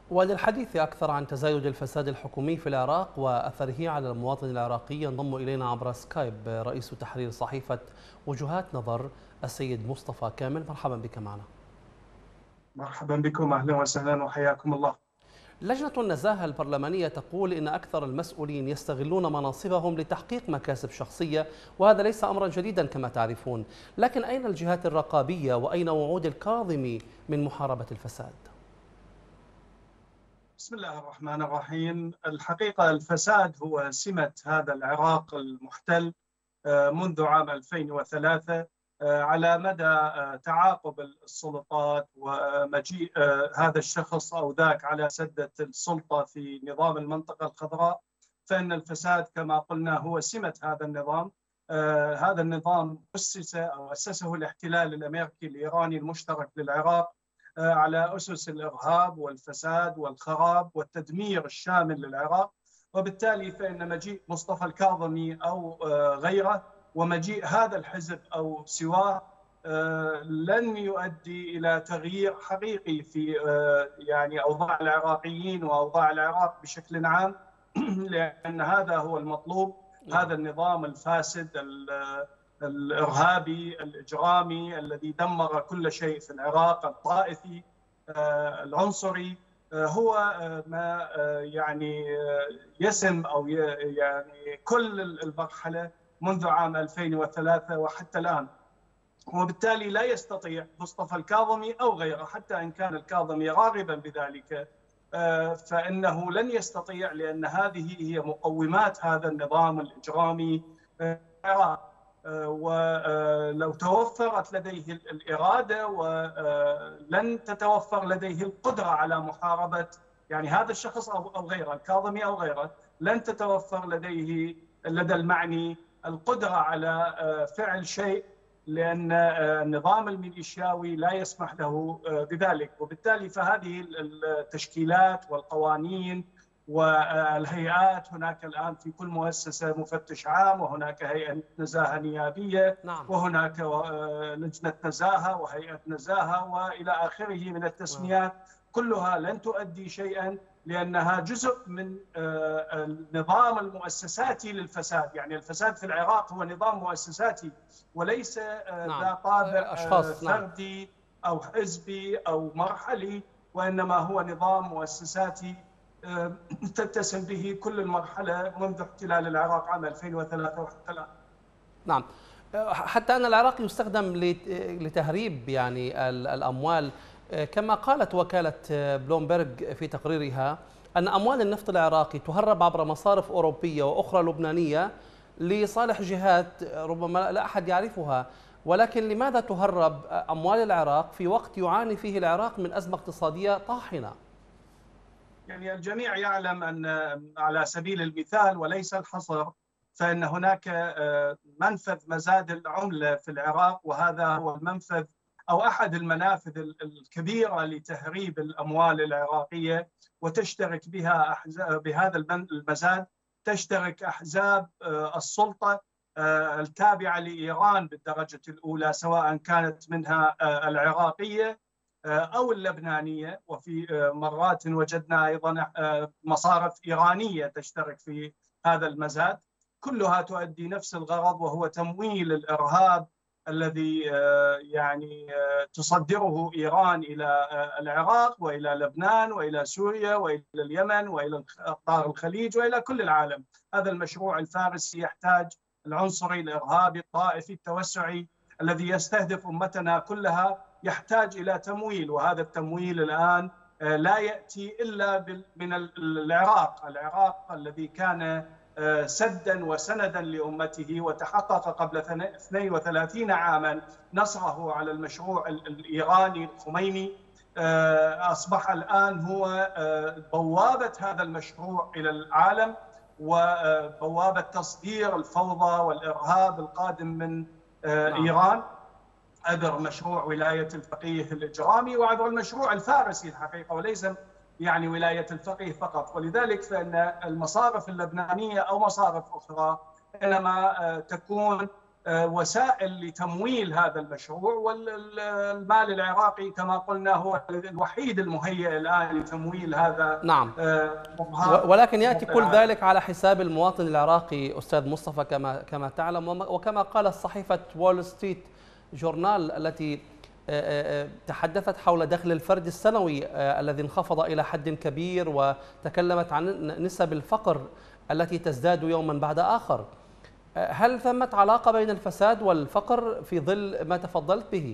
وللحديث أكثر عن تزايد الفساد الحكومي في العراق وأثره على المواطن العراقي ينضم إلينا عبر سكايب رئيس تحرير صحيفة وجهات نظر السيد مصطفى كامل. مرحبا بك معنا. مرحبا بكم، أهلا وسهلا وحياكم الله. لجنة النزاهة البرلمانية تقول إن أكثر المسؤولين يستغلون مناصبهم لتحقيق مكاسب شخصية، وهذا ليس أمرا جديدا كما تعرفون، لكن أين الجهات الرقابية وأين وعود الكاظم من محاربة الفساد؟ بسم الله الرحمن الرحيم. الحقيقة الفساد هو سمة هذا العراق المحتل منذ عام 2003 على مدى تعاقب السلطات ومجيء هذا الشخص أو ذاك على سدة السلطة في نظام المنطقة الخضراء، فإن الفساد كما قلنا هو سمة هذا النظام. هذا النظام أسسه الاحتلال الأمريكي الإيراني المشترك للعراق على أسس الإرهاب والفساد والخراب والتدمير الشامل للعراق، وبالتالي فإن مجيء مصطفى الكاظمي أو غيره ومجيء هذا الحزب أو سواه لن يؤدي إلى تغيير حقيقي في يعني أوضاع العراقيين وأوضاع العراق بشكل عام، لأن هذا هو المطلوب. هذا النظام الفاسد الإرهابي الإجرامي الذي دمر كل شيء في العراق، الطائفي العنصري، هو ما يعني يسم أو يعني كل المرحلة منذ عام 2003 وحتى الآن. وبالتالي لا يستطيع مصطفى الكاظمي أو غيره، حتى إن كان الكاظمي راغبا بذلك، فإنه لن يستطيع، لأن هذه هي مقومات هذا النظام الإجرامي في العراق. ولو توفرت لديه الإرادة ولن تتوفر لديه القدرة على محاربة يعني هذا الشخص أو غيره، الكاظمي أو غيره، لن تتوفر لدى المعني القدرة على فعل شيء، لأن النظام الميليشياوي لا يسمح له بذلك. وبالتالي فهذه التشكيلات والقوانين والهيئات، هناك الآن في كل مؤسسة مفتش عام، وهناك هيئة نزاهة نيابية، وهناك لجنة نزاهة وهيئة نزاهة وإلى آخره من التسميات، كلها لن تؤدي شيئا، لأنها جزء من النظام المؤسساتي للفساد. يعني الفساد في العراق هو نظام مؤسساتي وليس ذا طابع فردي أو حزبي أو مرحلي، وإنما هو نظام مؤسساتي تتسم به كل المرحلة منذ احتلال العراق عام 2003 وحتى الآن. نعم، حتى أن العراق يستخدم لتهريب يعني الأموال، كما قالت وكالة بلومبرج في تقريرها أن أموال النفط العراقي تهرب عبر مصارف أوروبية وأخرى لبنانية لصالح جهات ربما لا أحد يعرفها. ولكن لماذا تهرب أموال العراق في وقت يعاني فيه العراق من أزمة اقتصادية طاحنة؟ يعني الجميع يعلم أن على سبيل المثال وليس الحصر، فإن هناك منفذ مزاد العملة في العراق، وهذا هو المنفذ أو أحد المنافذ الكبيرة لتهريب الأموال العراقية، وتشترك بها بهذا المزاد تشترك أحزاب السلطة التابعة لإيران بالدرجة الأولى، سواء كانت منها العراقية أو اللبنانية، وفي مرات وجدنا أيضا مصارف إيرانية تشترك في هذا المزاد. كلها تؤدي نفس الغرض، وهو تمويل الإرهاب الذي يعني تصدره إيران إلى العراق وإلى لبنان وإلى سوريا وإلى اليمن وإلى أقطار الخليج وإلى كل العالم. هذا المشروع الفارسي يحتاج، العنصري الإرهابي الطائفي التوسعي الذي يستهدف أمتنا كلها، يحتاج إلى تمويل، وهذا التمويل الآن لا يأتي إلا من العراق الذي كان سدا وسندا لأمته، وتحقق قبل 32 عاما نصره على المشروع الإيراني الخميني. أصبح الآن هو بوابة هذا المشروع إلى العالم، وبوابة تصدير الفوضى والإرهاب القادم من إيران عبر مشروع ولاية الفقيه الإجرامي وعبر المشروع الفارسي الحقيقة، وليس يعني ولاية الفقيه فقط. ولذلك فإن المصارف اللبنانية أو مصارف أخرى إنما تكون وسائل لتمويل هذا المشروع، والمال العراقي كما قلنا هو الوحيد المهيئ الآن لتمويل هذا. نعم، ولكن يأتي كل ذلك على حساب المواطن العراقي أستاذ مصطفى كما تعلم، وكما قالت صحيفة وول ستريت جورنال التي تحدثت حول دخل الفرد السنوي الذي انخفض إلى حد كبير، وتكلمت عن نسب الفقر التي تزداد يوما بعد آخر. هل ثمة علاقة بين الفساد والفقر في ظل ما تفضلت به؟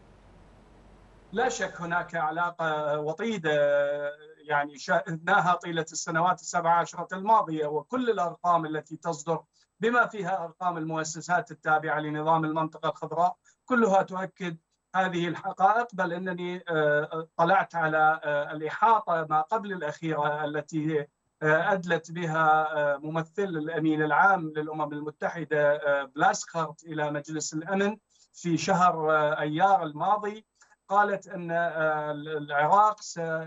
لا شك هناك علاقة وطيدة يعني شاهدناها طيلة السنوات ال17 الماضية، وكل الأرقام التي تصدر بما فيها أرقام المؤسسات التابعة لنظام المنطقة الخضراء كلها تؤكد هذه الحقائق. بل أنني طلعت على الإحاطة ما قبل الأخيرة التي أدلت بها ممثل الأمين العام للأمم المتحدة بلاسخارت إلى مجلس الأمن في شهر أيار الماضي. قالت أن العراق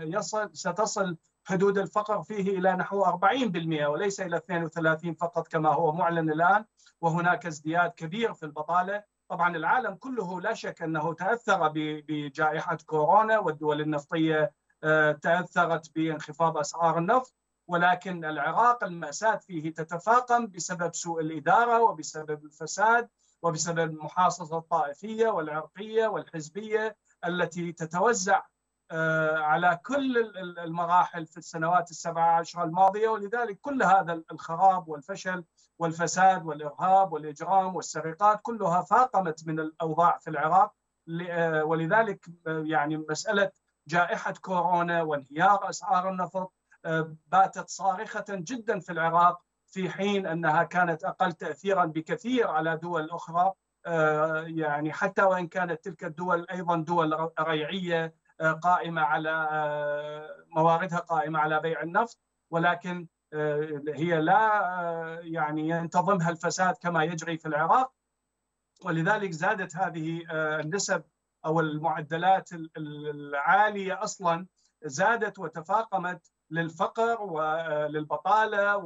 ستصل حدود الفقر فيه إلى نحو 40% وليس إلى 32 فقط كما هو معلن الآن، وهناك ازدياد كبير في البطالة. طبعا العالم كله لا شك أنه تأثر بجائحة كورونا، والدول النفطية تأثرت بانخفاض أسعار النفط، ولكن العراق المأساة فيه تتفاقم بسبب سوء الإدارة وبسبب الفساد وبسبب المحاصصة الطائفية والعرقية والحزبية التي تتوزع على كل المراحل في السنوات ال17 الماضية. ولذلك كل هذا الخراب والفشل والفساد والإرهاب والإجرام والسرقات كلها فاقمت من الأوضاع في العراق. ولذلك يعني مسألة جائحة كورونا وانهيار أسعار النفط باتت صارخة جدا في العراق، في حين أنها كانت أقل تأثيرا بكثير على دول أخرى، يعني حتى وإن كانت تلك الدول أيضا دول ريعية قائمة على مواردها قائمة على بيع النفط، ولكن هي لا يعني ينتظمها الفساد كما يجري في العراق. ولذلك زادت هذه النسب أو المعدلات العالية أصلا، زادت وتفاقمت للفقر وللبطالة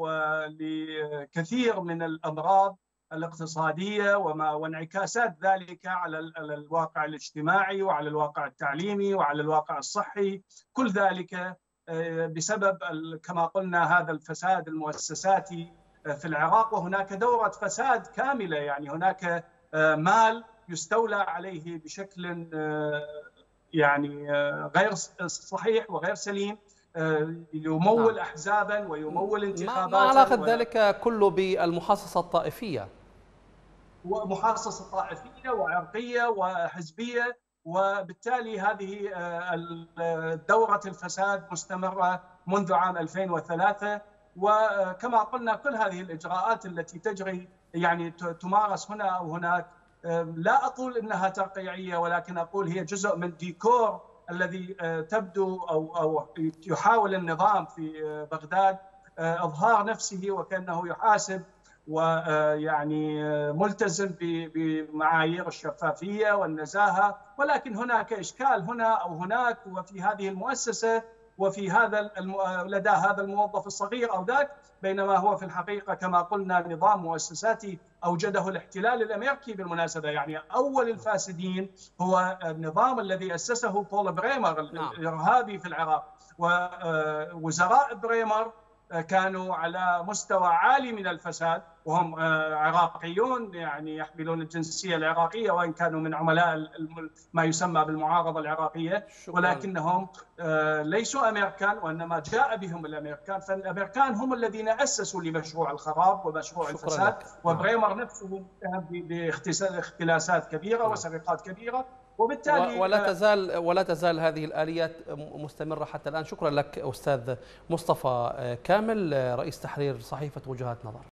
ولكثير من الأمراض الاقتصادية وانعكاسات ذلك على الواقع الاجتماعي وعلى الواقع التعليمي وعلى الواقع الصحي. كل ذلك بسبب كما قلنا هذا الفساد المؤسساتي في العراق. وهناك دورة فساد كاملة، يعني هناك مال يستولى عليه بشكل يعني غير صحيح وغير سليم، يمول أحزابا ويمول انتخابات. ما علاقة ذلك كله بالمحاصصة الطائفية؟ ومحاصصة طائفية وعرقية وحزبية، وبالتالي هذه دورة الفساد مستمرة منذ عام 2003. وكما قلنا كل هذه الإجراءات التي تجري يعني تمارس هنا أو هناك، لا أقول إنها ترقيعية، ولكن أقول هي جزء من ديكور الذي تبدو أو يحاول النظام في بغداد إظهار نفسه وكأنه يحاسب ويعني ملتزم بمعايير الشفافية والنزاهة. ولكن هناك إشكال هنا أو هناك، وفي هذه المؤسسة وفي لدى هذا الموظف الصغير أو ذاك، بينما هو في الحقيقة كما قلنا نظام مؤسساتي أوجده الاحتلال الأمريكي بالمناسبة. يعني أول الفاسدين هو النظام الذي أسسه بول بريمر الإرهابي في العراق، ووزراء بريمر كانوا على مستوى عالي من الفساد، وهم عراقيون يعني يحملون الجنسية العراقية وإن كانوا من عملاء ما يسمى بالمعارضة العراقية، ولكنهم ليسوا أمريكان وإنما جاء بهم الأمريكان. فالأمريكان هم الذين أسسوا لمشروع الخراب ومشروع الفساد، وبريمر نفسه باختلاسات كبيرة وسرقات كبيرة، وبالتالي ولا تزال هذه الآليات مستمرة حتى الآن. شكرا لك أستاذ مصطفى كامل، رئيس تحرير صحيفة وجهات نظر.